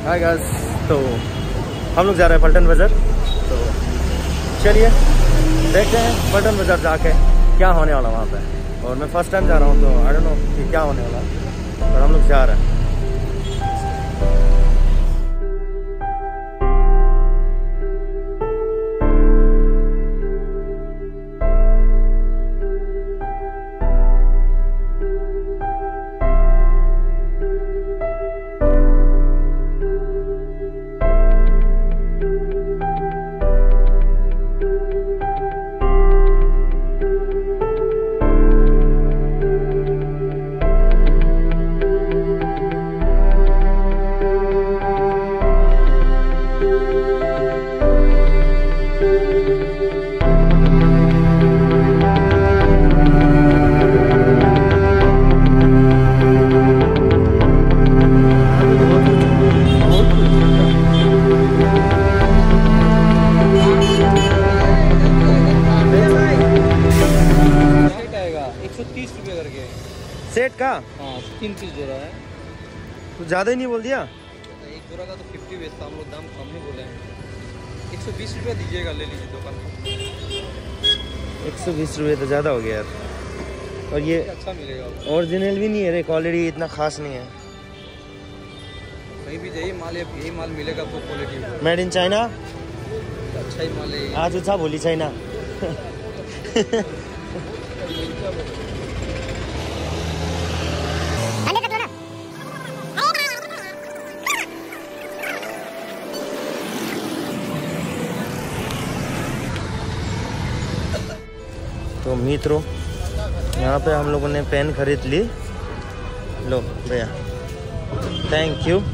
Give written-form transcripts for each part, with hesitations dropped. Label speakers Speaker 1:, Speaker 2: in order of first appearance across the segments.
Speaker 1: Hi guys, तो हम लोग जा रहे हैं पल्टन बाजार। तो चलिए देखते हैं पल्टन बाजार जाके क्या होने वाला वहाँ पे। और मैं फर्स्ट टाइम जा रहा हूँ तो आई डोंट नो कि क्या होने वाला, पर हम लोग जा रहे हैं। सेट का
Speaker 2: 3 पीस जोड़ा है।
Speaker 1: कुछ ज़्यादा ही नहीं बोल दिया?
Speaker 2: एक जोड़ा का तो 50 बेचता, हम लोग दाम कम नहीं बोले हैं। 120 रुपया दीजिएगा, ले लीजिए दुकान पर।
Speaker 1: 120 रुपये तो ज़्यादा हो गया यार। और ये
Speaker 2: अच्छा मिलेगा,
Speaker 1: ओरिजिनल भी नहीं है रे, क्वालिटी इतना खास नहीं है।
Speaker 2: कहीं भी जाइए माल यही माल मिलेगा आपको, क्वालिटी
Speaker 1: मेड इन चाइना।
Speaker 2: अच्छा ही माल है।
Speaker 1: आज अच्छा बोली चाइना। तो मित्रों, यहाँ पे हम लोगों ने पेन खरीद ली। लो भैया, थैंक यू।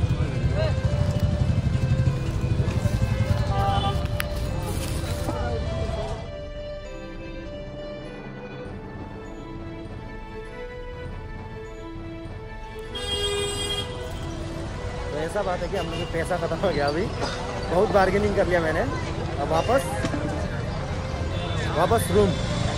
Speaker 1: तो ऐसा बात है कि हम लोग का पैसा खत्म हो गया अभी। बहुत बार्गेनिंग कर लिया मैंने। अब वापस रूम।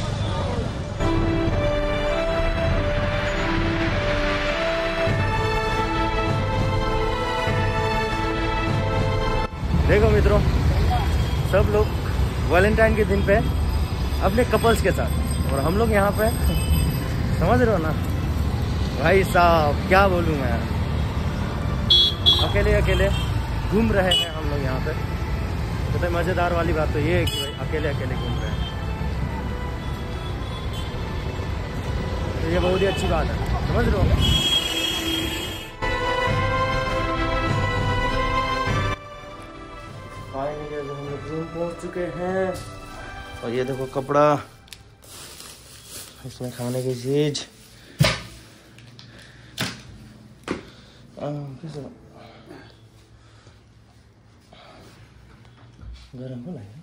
Speaker 1: देखो मित्रों, सब लोग वैलेंटाइन के दिन पे अपने कपल्स के साथ, और हम लोग यहाँ पे समझ रहे हो ना भाई साहब, क्या बोलूँ मैं, अकेले अकेले घूम रहे हैं हम लोग यहाँ पे। तो मज़ेदार वाली बात तो ये है कि भाई अकेले अकेले घूम रहे हैं, तो ये बहुत ही अच्छी बात है, समझ रहे हो। हम लोग रूम पहुंच चुके हैं, और ये देखो कपड़ा, इसमें खाने की चीज। गरम हो रहा है।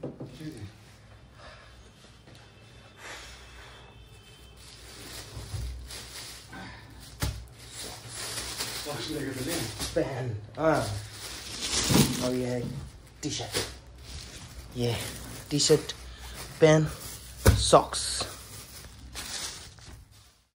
Speaker 1: पेन, और ये है टी शर्ट, ये टी शर्ट, पेन, सॉक्स।